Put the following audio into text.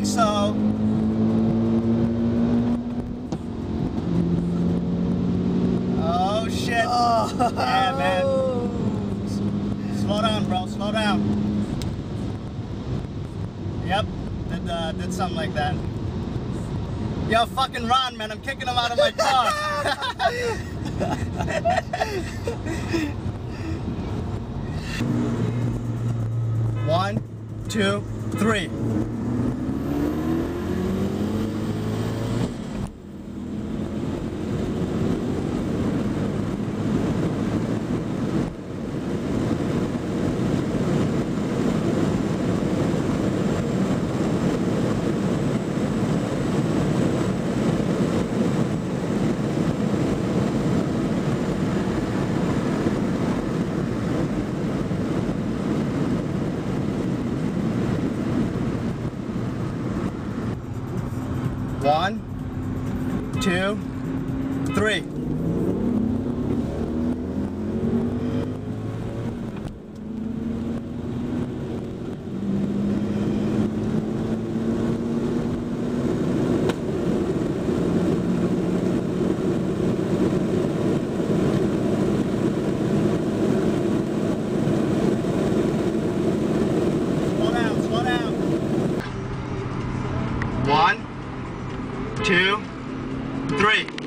think so. Oh shit. Oh. Yeah, man. Slow down, bro. Slow down. Yep. Did something like that. Yo, fucking Ron, man. I'm kicking him out of my car. One, two, three. One, two, three. Slow down, slow down. One, two, three.